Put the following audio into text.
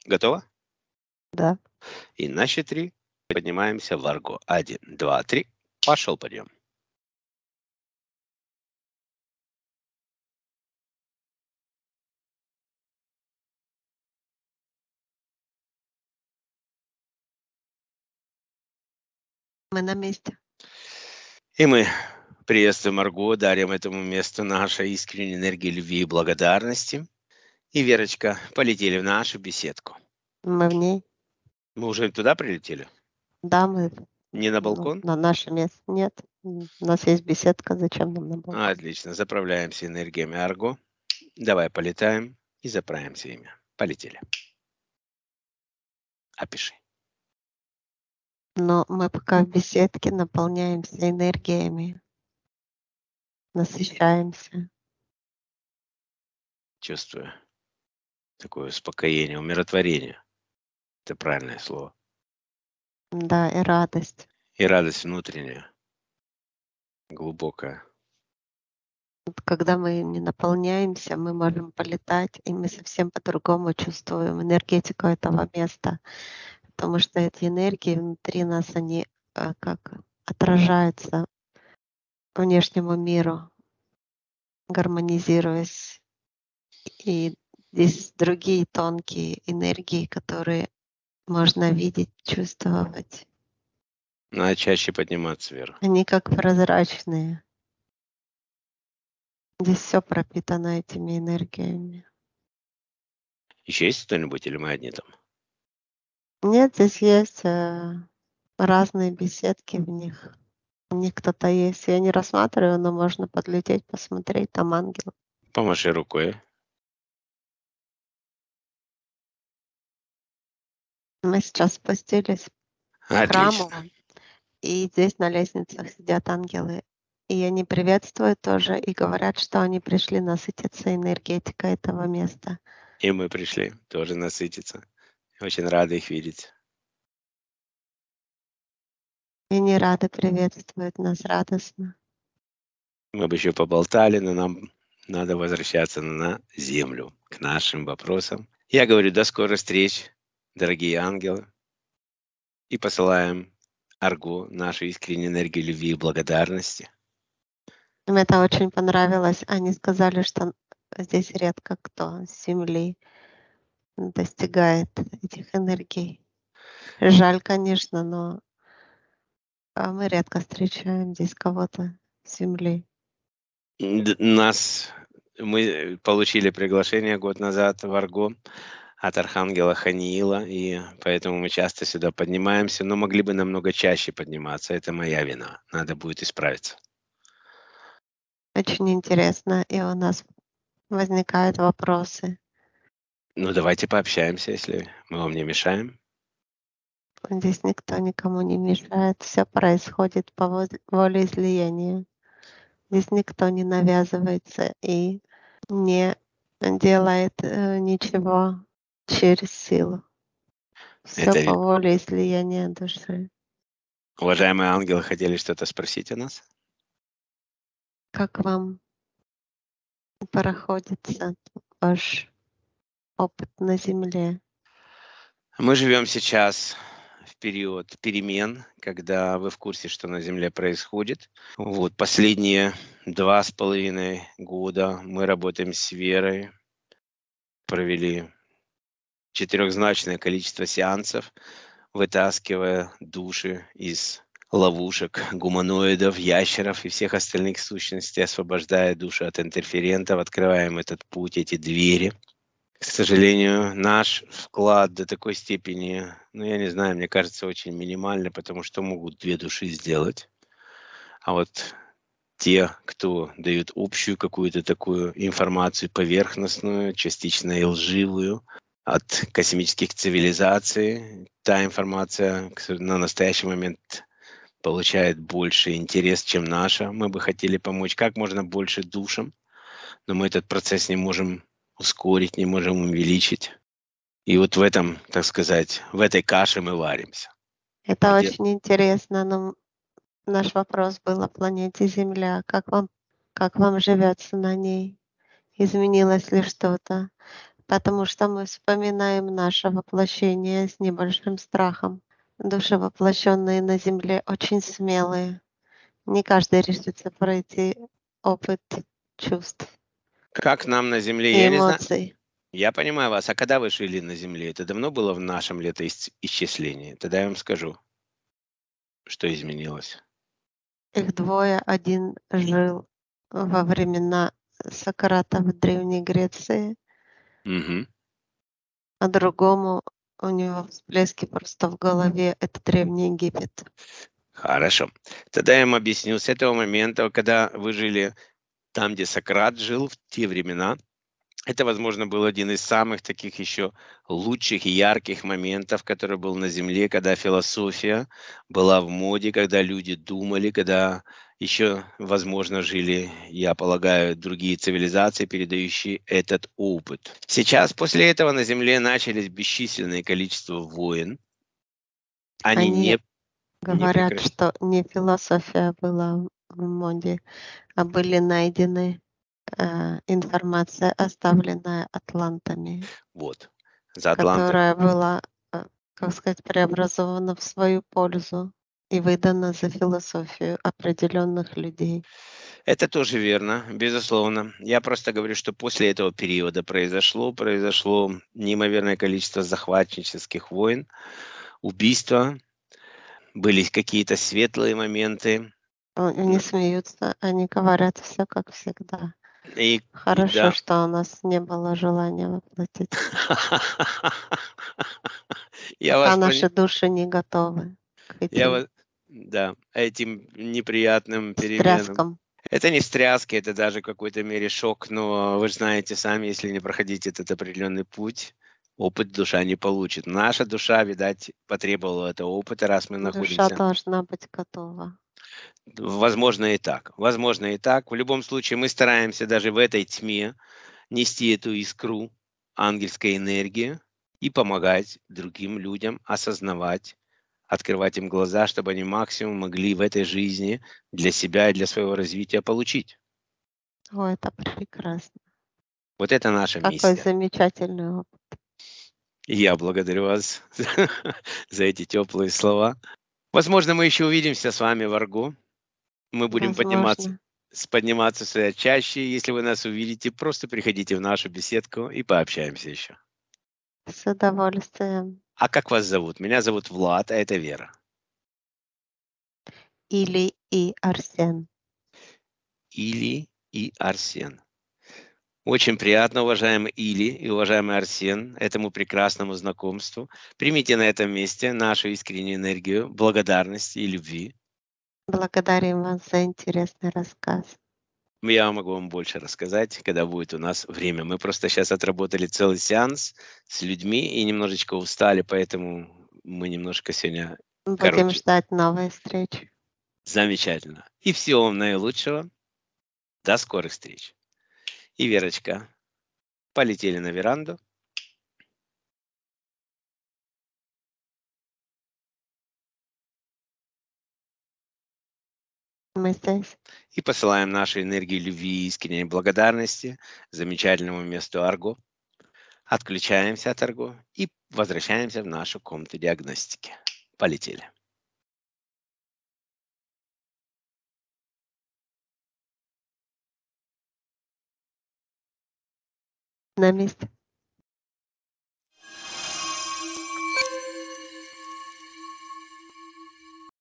Готово? Да. И на счет 3 поднимаемся в Арго. 1, 2, 3. Пошел подъем. Мы на месте. И мы приветствуем Арго, дарим этому месту нашей искренней энергии любви и благодарности. И, Верочка, полетели в нашу беседку. Мы в ней. Мы уже туда прилетели? Да, мы Не на балкон? на наше место. Нет. У нас есть беседка. Зачем нам на балкон? Отлично. Заправляемся энергиями Арго. Давай полетаем и заправимся ими. Полетели. Опиши. Но мы пока в беседке наполняемся энергиями, насыщаемся. Чувствую такое успокоение, умиротворение. Это правильное слово. Да, и радость. И радость внутренняя, глубокая. Когда мы не наполняемся, мы можем полетать, и мы совсем по-другому чувствуем энергетику этого места, потому что эти энергии внутри нас, они как отражаются внешнему миру, гармонизируясь. И здесь другие тонкие энергии, которые можно видеть, чувствовать. Надо чаще подниматься вверх. Они как прозрачные. Здесь все пропитано этими энергиями. Еще есть кто-нибудь или мы одни там? Нет, здесь есть разные беседки в них. У них кто-то есть. Я не рассматриваю, но можно подлететь, посмотреть. Там ангел. Помаши рукой. Мы сейчас спустились к Отлично. храму, и здесь на лестницах сидят ангелы. И они приветствуют тоже и говорят, что они пришли насытиться энергетикой этого места. И мы пришли тоже насытиться. Очень рады их видеть. И они рады приветствовать нас радостно. Мы бы еще поболтали, но нам надо возвращаться на землю, к нашим вопросам. Я говорю, до скорых встреч, дорогие ангелы. И посылаем Арго нашу искреннюю энергию любви и благодарности. Им это очень понравилось. Они сказали, что здесь редко кто с Земли достигает этих энергий. Жаль, конечно, но мы редко встречаем здесь кого-то с Земли. Мы получили приглашение год назад в Арго от архангела Ханиила, и поэтому мы часто сюда поднимаемся, но могли бы намного чаще подниматься. Это моя вина. Надо будет исправиться. Очень интересно, и у нас возникают вопросы. Ну, давайте пообщаемся, если мы вам не мешаем. Здесь никто никому не мешает. Все происходит по воле излияния. Здесь никто не навязывается и не делает ничего через силу. Все Это по воле излияния души. уважаемые ангелы хотели что-то спросить о нас? Как вам проходится ваш опыт на Земле? Мы живем сейчас в период перемен, когда вы в курсе, что на Земле происходит. Вот последние 2,5 года мы работаем с Верой, провели 4-значное количество сеансов, вытаскивая души из ловушек гуманоидов, ящеров и всех остальных сущностей, освобождая души от интерферентов, открываем этот путь, эти двери. К сожалению, наш вклад до такой степени, я не знаю, мне кажется, очень минимальный, потому что могут 2 души сделать. А вот те, кто дают общую какую-то такую информацию поверхностную, частично и лживую, от космических цивилизаций, та информация на настоящий момент получает больше интерес, чем наша. Мы бы хотели помочь как можно больше душам, но мы этот процесс не можем ускорить, не можем увеличить. И вот в этом, так сказать, в этой каше мы варимся. Это очень интересно, но наш вопрос был о планете Земля. Как вам живется на ней? Изменилось ли что-то? Потому что мы вспоминаем наше воплощение с небольшим страхом. Души, воплощенные на Земле, очень смелые. Не каждый решится пройти опыт чувств Как нам на Земле, и я не знаю. эмоций. Я понимаю вас. А когда вы жили на Земле? Это давно было в нашем летоисчислении? Тогда я вам скажу, что изменилось. Их двое. Один жил во времена Сократа в Древней Греции, Мгм. а другому у него всплески просто в голове. Это Древний Египет. Хорошо. Тогда я вам объясню. С этого момента, когда вы жили там, где Сократ жил в те времена, это, возможно, был один из самых таких еще лучших и ярких моментов, который был на Земле, когда философия была в моде, когда люди думали, когда еще, возможно, жили, я полагаю, другие цивилизации, передающие этот опыт. Сейчас, после этого, на Земле начались бесчисленное количество войн. Они Они не говорят, прекращаются. что не философия была в моде, а были найдены информация, оставленная атлантами, Вот. За Атлантом. которая была, как сказать, преобразована в свою пользу и выдана за философию определенных людей. Это тоже верно, безусловно. Я просто говорю, что после этого периода произошло неимоверное количество захватнических войн, убийства, были какие-то светлые моменты. Они смеются, они говорят все как всегда. И Хорошо, да. что у нас не было желания воплотить. Я Пока вас наши пони души не готовы к я этим вас да, этим неприятным переменам. встряскам. Это не встряски, это даже в какой-то мере шок, но вы же знаете сами, если не проходить этот определенный путь, опыт душа не получит. Наша душа, видать, потребовала этого опыта, раз мы Душа находимся. должна быть готова. Возможно и так. Возможно и так. В любом случае, мы стараемся даже в этой тьме нести эту искру ангельской энергии и помогать другим людям осознавать, открывать им глаза, чтобы они максимум могли в этой жизни для себя и для своего развития получить. О, это прекрасно. Вот это наша Какой миссия. замечательный опыт. И я благодарю вас за эти теплые слова. Возможно, мы еще увидимся с вами в Арго. Мы будем Возможно, подниматься сюда чаще. Если вы нас увидите, просто приходите в нашу беседку и пообщаемся еще. с удовольствием. А как вас зовут? Меня зовут Влад, а это Вера. Или и Арсен. Или и Арсен. Очень приятно, уважаемый Или и уважаемый Арсен, этому прекрасному знакомству. Примите на этом месте нашу искреннюю энергию благодарности и любви. Благодарим вас за интересный рассказ. Я могу вам больше рассказать, когда будет у нас время. Мы просто сейчас отработали целый сеанс с людьми и немножечко устали, поэтому мы немножко сегодня Будем короче. ждать новой встречи. Замечательно. И всего вам наилучшего. До скорых встреч. И Верочка, полетели на веранду. Мы здесь. И посылаем нашу энергию любви и искренней благодарности замечательному месту Арго. Отключаемся от Арго и возвращаемся в нашу комнату диагностики. Полетели. На месте.